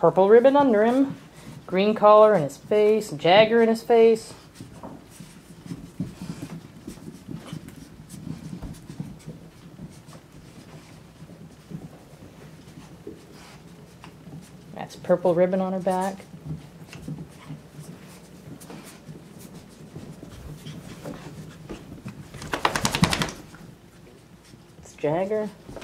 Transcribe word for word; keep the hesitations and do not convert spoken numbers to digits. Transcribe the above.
purple ribbon under him, green collar in his face, Jagger in his face. That's purple ribbon on her back. It's Jagger.